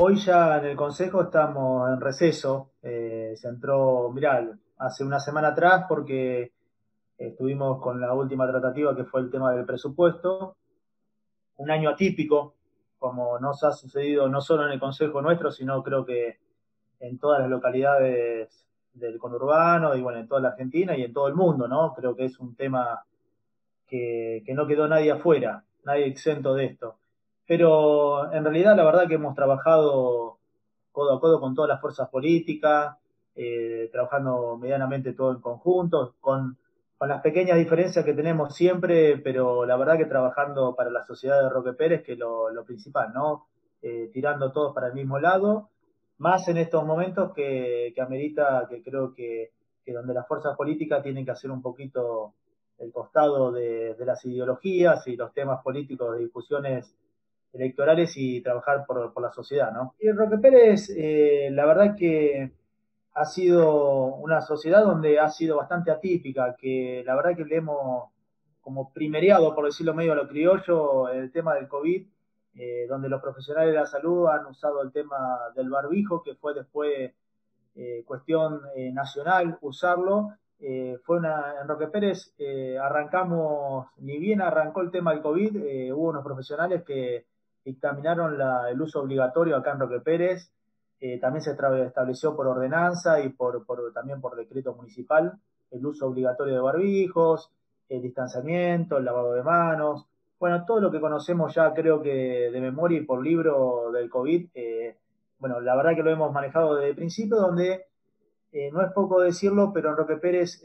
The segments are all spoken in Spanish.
Hoy ya en el Consejo estamos en receso. Se entró, mirá, hace una semana atrás porque estuvimos con la última tratativa que fue el tema del presupuesto. Un año atípico, como nos ha sucedido no solo en el Consejo nuestro, sino creo que en todas las localidades del conurbano y bueno, en toda la Argentina y en todo el mundo, ¿no? Creo que es un tema que no quedó nadie afuera, nadie exento de esto. Pero en realidad la verdad que hemos trabajado codo a codo con todas las fuerzas políticas, trabajando medianamente todo en conjunto, con las pequeñas diferencias que tenemos siempre, pero la verdad que trabajando para la sociedad de Roque Pérez, que es lo principal, ¿no? Tirando todos para el mismo lado, más en estos momentos que amerita, que creo que donde las fuerzas políticas tienen que hacer un poquito el costado de las ideologías y los temas políticos de discusiones electorales y trabajar por la sociedad, ¿no? Y Roque Pérez, la verdad que ha sido una sociedad donde ha sido bastante atípica, que la verdad que le hemos como primereado, por decirlo medio a lo criollo, el tema del COVID, donde los profesionales de la salud han usado el tema del barbijo, que fue después cuestión nacional usarlo. En Roque Pérez arrancamos, ni bien arrancó el tema del COVID, hubo unos profesionales que dictaminaron el uso obligatorio acá en Roque Pérez. También se estableció por ordenanza y también por decreto municipal el uso obligatorio de barbijos, el distanciamiento, el lavado de manos. Bueno, todo lo que conocemos ya creo que de memoria y por libro del COVID, bueno, la verdad que lo hemos manejado desde el principio, donde no es poco decirlo, pero en Roque Pérez,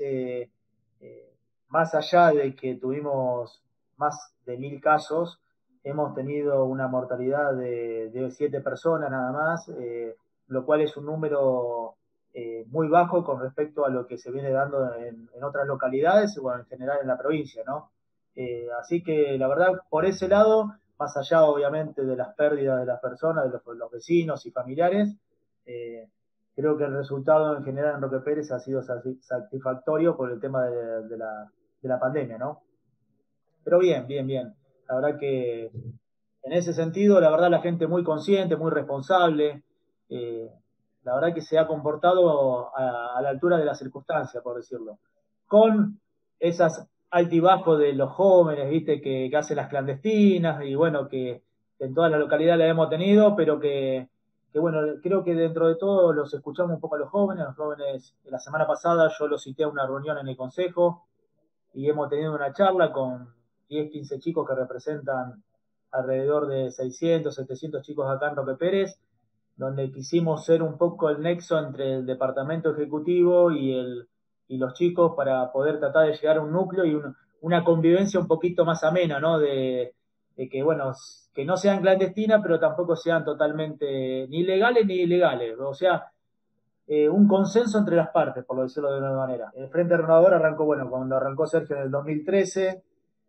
más allá de que tuvimos más de 1000 casos, hemos tenido una mortalidad de 7 personas nada más, lo cual es un número muy bajo con respecto a lo que se viene dando en otras localidades o en general en la provincia, ¿no? Así que la verdad, por ese lado, más allá obviamente de las pérdidas de las personas, de los vecinos y familiares, eh, creo que el resultado en general en Roque Pérez ha sido satisfactorio por el tema de la pandemia, ¿no? Pero bien, bien, bien. La verdad que en ese sentido, la verdad, la gente muy consciente, muy responsable. eh, la verdad que se ha comportado a la altura de las circunstancias, por decirlo. Con esas altibajos de los jóvenes, viste, que hacen las clandestinas y bueno, que en toda la localidad la hemos tenido, pero que bueno, creo que dentro de todo los escuchamos un poco a los jóvenes, la semana pasada yo los cité a una reunión en el consejo y hemos tenido una charla con 10 15 chicos que representan alrededor de 600 700 chicos acá en Roque Pérez, donde quisimos ser un poco el nexo entre el departamento ejecutivo y los chicos para poder tratar de llegar a un núcleo y una convivencia un poquito más amena, ¿no? De que, bueno, que no sean clandestinas, pero tampoco sean totalmente ni legales ni ilegales. O sea, un consenso entre las partes, por decirlo de una manera. El Frente Renovador arrancó, bueno, cuando arrancó Sergio en el 2013,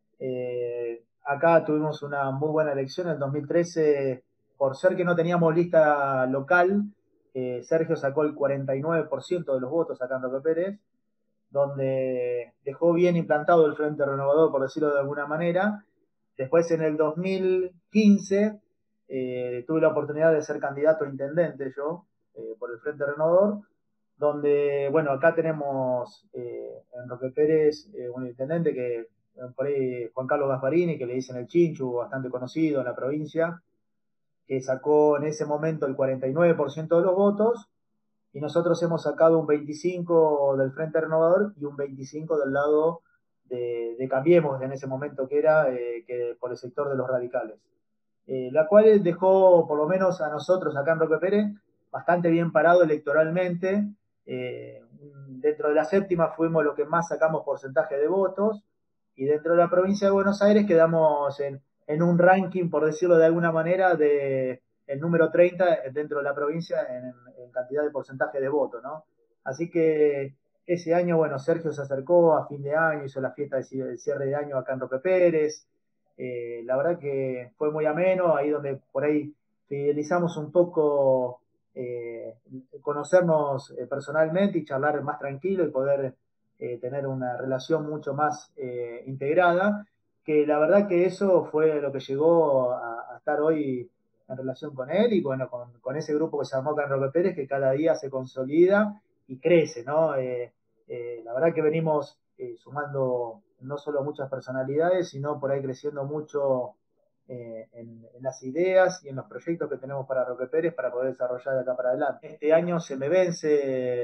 acá tuvimos una muy buena elección en el 2013, por ser que no teníamos lista local, Sergio sacó el 49% de los votos acá en Roque Pérez, donde dejó bien implantado el Frente Renovador, por decirlo de alguna manera. Después en el 2015 tuve la oportunidad de ser candidato a intendente yo, por el Frente Renovador, donde, bueno, acá tenemos en Roque Pérez un intendente que, por ahí, Juan Carlos Gasparini, que le dicen el Chinchu, bastante conocido en la provincia, que sacó en ese momento el 49% de los votos, y nosotros hemos sacado un 25 del Frente Renovador y un 25 del lado de Cambiemos en ese momento, que era que por el sector de los radicales. La cual dejó, por lo menos a nosotros acá en Roque Pérez, bastante bien parado electoralmente. Dentro de la séptima fuimos los que más sacamos porcentaje de votos, y dentro de la provincia de Buenos Aires quedamos en un ranking, por decirlo de alguna manera, de el número 30 dentro de la provincia en cantidad de porcentaje de votos, ¿no? Así que ese año, bueno, Sergio se acercó a fin de año, hizo la fiesta de cierre de año acá en Roque Pérez. La verdad que fue muy ameno, ahí donde por ahí fidelizamos un poco, conocernos personalmente y charlar más tranquilo y poder tener una relación mucho más integrada, que la verdad que eso fue lo que llegó a estar hoy en relación con él y bueno, con ese grupo que se llamó Can Roque Pérez, que cada día se consolida y crece, ¿no? La verdad que venimos sumando no solo muchas personalidades, sino por ahí creciendo mucho en las ideas y en los proyectos que tenemos para Roque Pérez para poder desarrollar de acá para adelante. Este año se me vence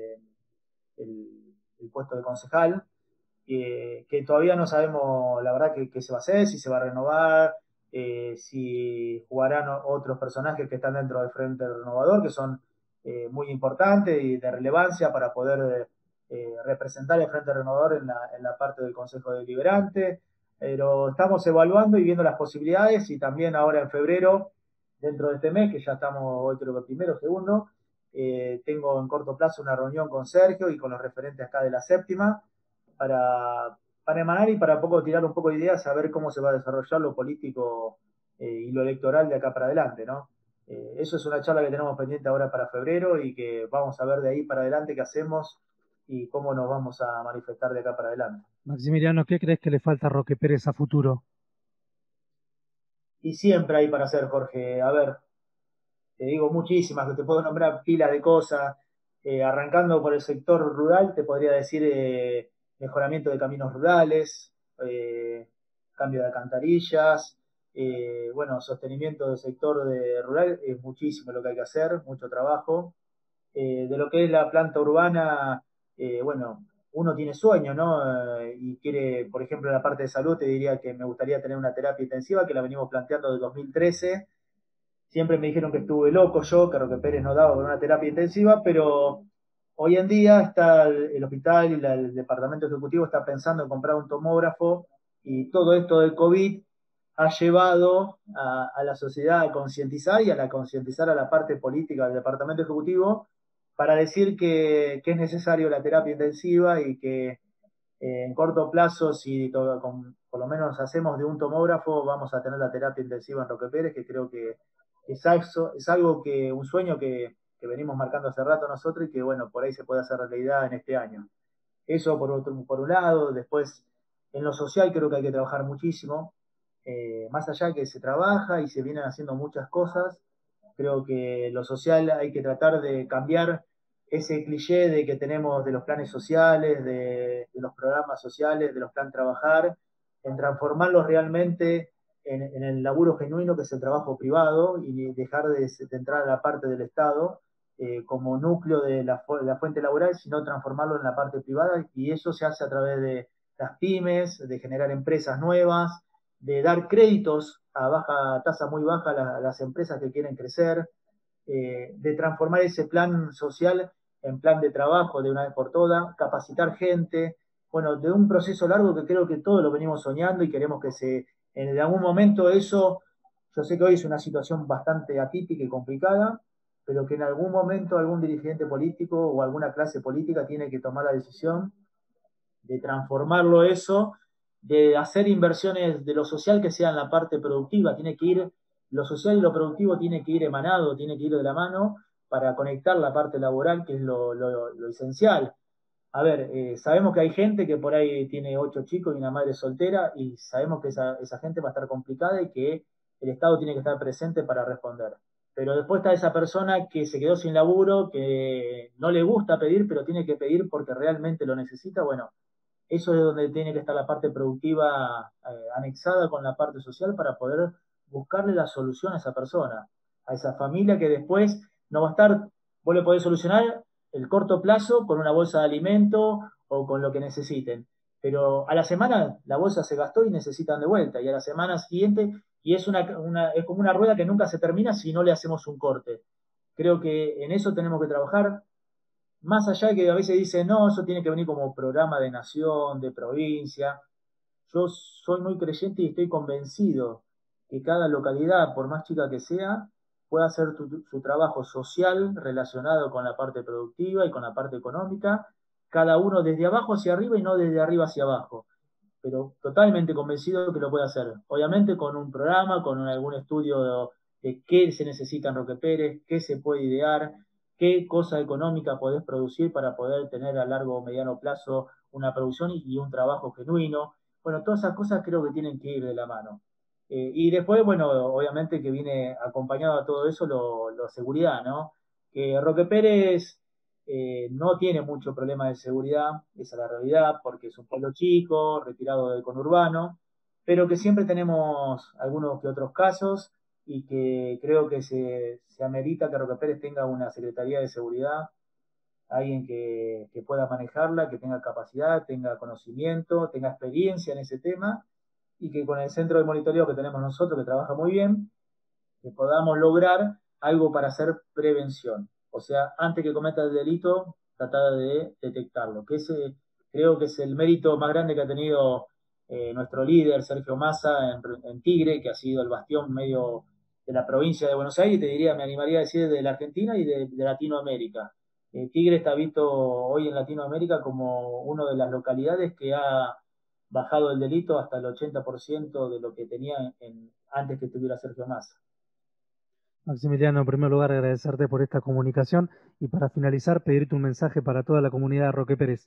el puesto de concejal, que todavía no sabemos la verdad que se va a hacer, si se va a renovar, si jugarán otros personajes que están dentro del Frente Renovador, que son muy importantes y de relevancia para poder representar el Frente Renovador en la parte del Consejo Deliberante. Pero estamos evaluando y viendo las posibilidades y también ahora en febrero, dentro de este mes, que ya estamos hoy creo que primero, segundo, tengo en corto plazo una reunión con Sergio y con los referentes acá de la séptima para, para emanar y para poco tirar un poco de ideas, a ver cómo se va a desarrollar lo político y lo electoral de acá para adelante, ¿no? Eso es una charla que tenemos pendiente ahora para febrero y que vamos a ver de ahí para adelante qué hacemos y cómo nos vamos a manifestar de acá para adelante. Maximiliano, ¿qué crees que le falta a Roque Pérez a futuro? Y siempre hay para hacer, Jorge. A ver, te digo muchísimas, que te puedo nombrar pilas de cosas. Arrancando por el sector rural, te podría decir mejoramiento de caminos rurales, cambio de alcantarillas, bueno, sostenimiento del sector rural, es muchísimo lo que hay que hacer, mucho trabajo. De lo que es la planta urbana, bueno, uno tiene sueños, ¿no? Y quiere, por ejemplo, en la parte de salud, te diría que me gustaría tener una terapia intensiva, que la venimos planteando desde 2013. Siempre me dijeron que estuve loco yo, que Roque Pérez no daba con una terapia intensiva, pero hoy en día está el hospital y el departamento ejecutivo está pensando en comprar un tomógrafo y todo esto del COVID ha llevado a la sociedad a concientizar y a concientizar a la parte política del departamento ejecutivo para decir que es necesario la terapia intensiva y que en corto plazo, si por lo menos hacemos de un tomógrafo, vamos a tener la terapia intensiva en Roque Pérez, que creo que es algo que, un sueño que venimos marcando hace rato nosotros y que, bueno, por ahí se puede hacer realidad en este año. Eso por un lado, después en lo social creo que hay que trabajar muchísimo, más allá que se trabaja y se vienen haciendo muchas cosas, creo que lo social hay que tratar de cambiar ese cliché de que tenemos de los planes sociales, de los programas sociales, de los plan trabajar, en transformarlos realmente en el laburo genuino que es el trabajo privado y dejar de entrar a la parte del Estado como núcleo de la fuente laboral, sino transformarlo en la parte privada y eso se hace a través de las pymes, de generar empresas nuevas, de dar créditos a baja tasa muy baja a las empresas que quieren crecer, de transformar ese plan social en plan de trabajo de una vez por todas, capacitar gente, bueno, de un proceso largo que creo que todos lo venimos soñando y queremos que en algún momento eso, yo sé que hoy es una situación bastante atípica y complicada, pero que en algún momento algún dirigente político o alguna clase política tiene que tomar la decisión de transformarlo eso, de hacer inversiones de lo social que sea en la parte productiva, tiene que ir, lo social y lo productivo tiene que ir emanado, tiene que ir de la mano para conectar la parte laboral, que es lo esencial. A ver, sabemos que hay gente que por ahí tiene 8 chicos y una madre soltera y sabemos que esa gente va a estar complicada y que el Estado tiene que estar presente para responder. Pero después está esa persona que se quedó sin laburo, que no le gusta pedir, pero tiene que pedir porque realmente lo necesita. Bueno, eso es donde tiene que estar la parte productiva anexada con la parte social para poder buscarle la solución a esa persona, a esa familia que después no va a estar, vos le podés solucionar el corto plazo con una bolsa de alimento o con lo que necesiten. Pero a la semana la bolsa se gastó y necesitan de vuelta. Y a la semana siguiente, y es como una rueda que nunca se termina si no le hacemos un corte. Creo que en eso tenemos que trabajar más allá de que a veces dicen, no, eso tiene que venir como programa de nación, de provincia. Yo soy muy creyente y estoy convencido que cada localidad, por más chica que sea, pueda hacer su trabajo social relacionado con la parte productiva y con la parte económica, cada uno desde abajo hacia arriba y no desde arriba hacia abajo, pero totalmente convencido de que lo puede hacer. Obviamente con un programa, con algún estudio de qué se necesita en Roque Pérez, qué se puede idear, qué cosa económica podés producir para poder tener a largo o mediano plazo una producción y un trabajo genuino. Bueno, todas esas cosas creo que tienen que ir de la mano. Y después, bueno, obviamente que viene acompañado a todo eso lo seguridad, ¿no? Que Roque Pérez no tiene mucho problema de seguridad, esa es la realidad, porque es un pueblo chico, retirado del conurbano, pero que siempre tenemos algunos que otros casos y que creo que se amerita que Roque Pérez tenga una Secretaría de Seguridad, alguien que pueda manejarla, que tenga capacidad, tenga conocimiento, tenga experiencia en ese tema y que con el centro de monitoreo que tenemos nosotros, que trabaja muy bien, que podamos lograr algo para hacer prevención. O sea, antes que cometa el delito, tratar de detectarlo, que ese creo que es el mérito más grande que ha tenido nuestro líder, Sergio Massa, en Tigre, que ha sido el bastión medio de la provincia de Buenos Aires, y te diría, me animaría a decir de la Argentina y de Latinoamérica. Tigre está visto hoy en Latinoamérica como una de las localidades que ha bajado el delito hasta el 80% de lo que tenía antes que estuviera Sergio Massa. Maximiliano, en primer lugar, agradecerte por esta comunicación y para finalizar, pedirte un mensaje para toda la comunidad de Roque Pérez.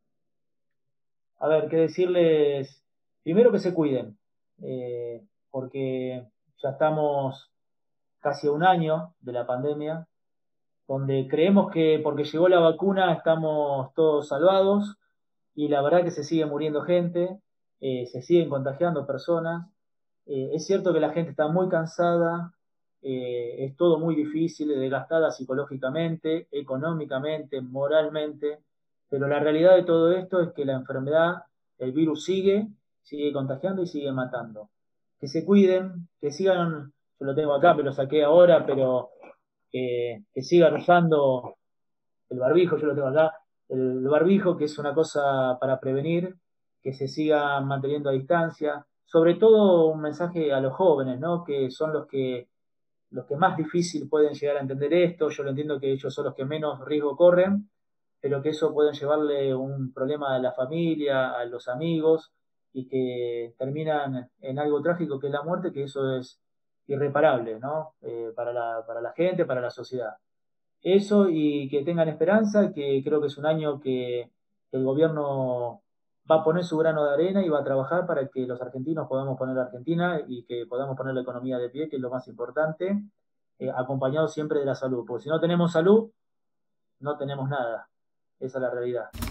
A ver, qué decirles, primero que se cuiden, porque ya estamos casi a un año de la pandemia, donde creemos que porque llegó la vacuna estamos todos salvados y la verdad que se sigue muriendo gente, se siguen contagiando personas. Es cierto que la gente está muy cansada, es todo muy difícil, desgastada psicológicamente, económicamente, moralmente, pero la realidad de todo esto es que la enfermedad, el virus sigue contagiando y sigue matando. Que se cuiden, que sigan, yo lo tengo acá, me lo saqué ahora, pero que sigan usando el barbijo, yo lo tengo acá, el barbijo, que es una cosa para prevenir, que se siga manteniendo a distancia, sobre todo un mensaje a los jóvenes, ¿no? Que son los que más difícil pueden llegar a entender esto, yo lo entiendo que ellos son los que menos riesgo corren, pero que eso pueden llevarle un problema a la familia, a los amigos, y que terminan en algo trágico que es la muerte, que eso es irreparable, ¿no? Para la gente, para la sociedad. Eso y que tengan esperanza, que creo que es un año que el gobierno va a poner su grano de arena y va a trabajar para que los argentinos podamos poner a Argentina y que podamos poner la economía de pie, que es lo más importante, acompañado siempre de la salud, porque si no tenemos salud, no tenemos nada. Esa es la realidad.